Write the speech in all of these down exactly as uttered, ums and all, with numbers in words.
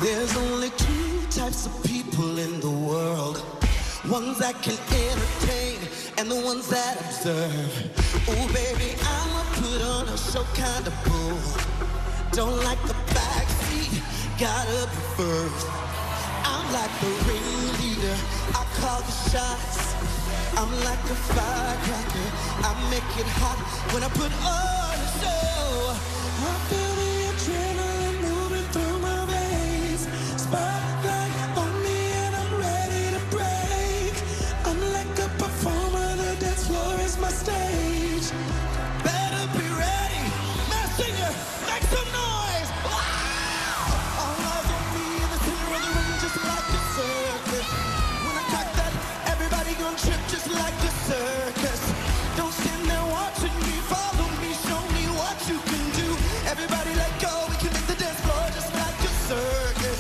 There's only two types of people in the world. Ones that can entertain and the ones that observe. Oh, baby, I'ma put on a show kind of bull. Don't like the backseat, gotta be first. I'm like the ringleader, I call the shots. I'm like a firecracker, I make it hot when I put on a show. I feel the adrenaline moving through my veins. Spotlight on me and I'm ready to break. I'm like a performer, the dance floor is my stage. Better be ready, mass singer, make some noise. Wow! All eyes on me in the center of the ring, just like a circus. When I crack that, everybody gon' trip just like a circus. Don't stand there watching me, follow me, show me what you can do. Everybody let go, we can make the dance floor just like a circus.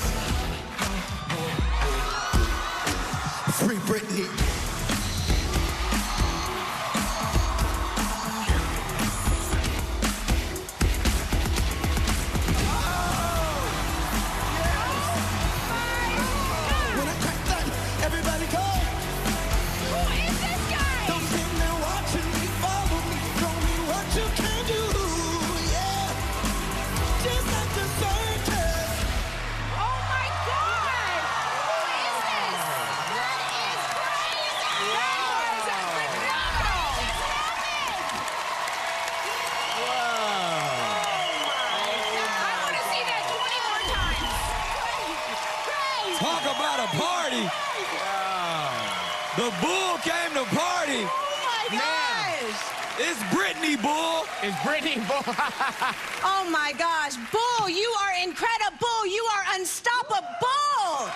Free Britney. When I crack that, everybody go. Who is this guy? Don't stand there watching me, follow me, show me what you can do. Yeah, just like the circus. Oh my God! Who is this? That is crazy! That is phenomenal! I want to see that twenty more times. Crazy! Talk about a party. The bull came to party. Oh my gosh! It's Britney, bull. It's Britney, boy. Oh my gosh, Bull, you are incredible. You are unstoppable.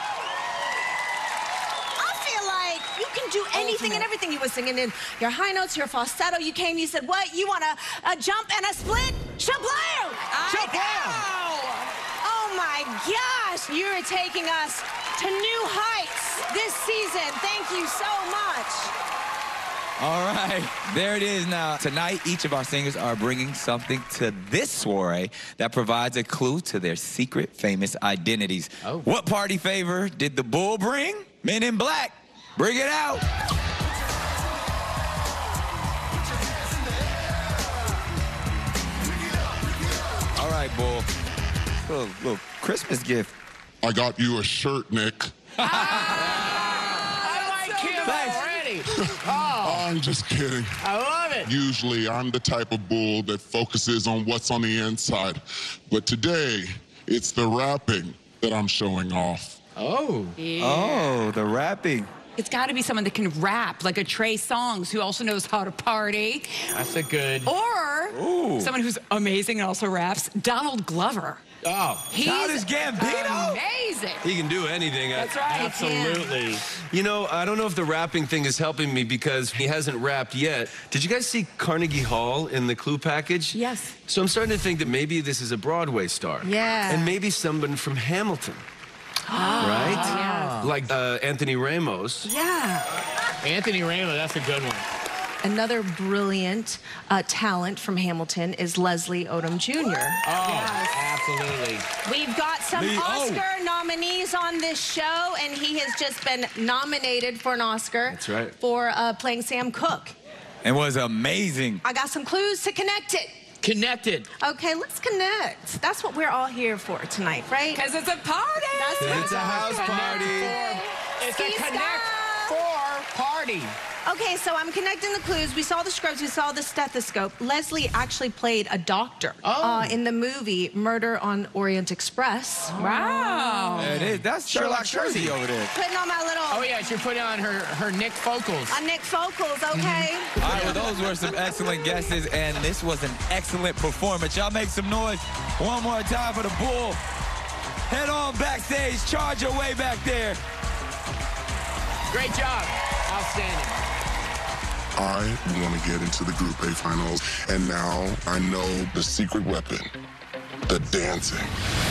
I feel like you can do anything and everything. You were singing in your high notes, your falsetto. You came, you said, what? You want a, a jump and a split? Shablam! I know! Oh my gosh, you're taking us to new heights this season. Thank you so much. All right, there it is now. Tonight, each of our singers are bringing something to this soiree that provides a clue to their secret famous identities. Oh. What party favor did the bull bring? Men in Black, bring it out. All right, bull. Little, little Christmas gift. I got you a shirt, Nick. I like him already. Oh, I'm just kidding. I love it. Usually, I'm the type of bull that focuses on what's on the inside. But today, it's the rapping that I'm showing off. Oh. Oh, the rapping. It's got to be someone that can rap, like a Trey Songz, who also knows how to party. That's a good. Or Ooh. someone who's amazing and also raps, Donald Glover. Oh. He's Childish Gambino? amazing. He can do anything. That's right. Absolutely. You know, I don't know if the rapping thing is helping me because he hasn't rapped yet. Did you guys see Carnegie Hall in the clue package? Yes. So I'm starting to think that maybe this is a Broadway star. Yeah. And maybe someone from Hamilton. Right? Yeah. Like uh, Anthony Ramos. Yeah. Anthony Ramos, that's a good one. Another brilliant uh, talent from Hamilton is Leslie Odom Junior Oh, absolutely. We've got some Lee- oh. Oscar nominees on this show, and he has just been nominated for an Oscar. That's right. For uh, playing Sam Cooke. It was amazing. I got some clues to connect it. Connected. Okay, let's connect. That's what we're all here for tonight, right? Because it's a party. That's what It's a house party. It's Ski a Connect Sky. Four party. Okay, so I'm connecting the clues. We saw the scrubs, we saw the stethoscope. Leslie actually played a doctor Oh. uh, in the movie Murder on Orient Express. Wow. There it is. That's Sherlock Sherlock Jersey over there. Putting on my little Oh, yeah, she's putting on her, her Nick Focals. uh, Nick Focals, okay? All right, well, those were some excellent guesses, and this was an excellent performance. Y'all make some noise one more time for the bull. Head on backstage, charge your way back there. Great job. Outstanding. I want to get into the Group A finals, and now I know the secret weapon, the dancing.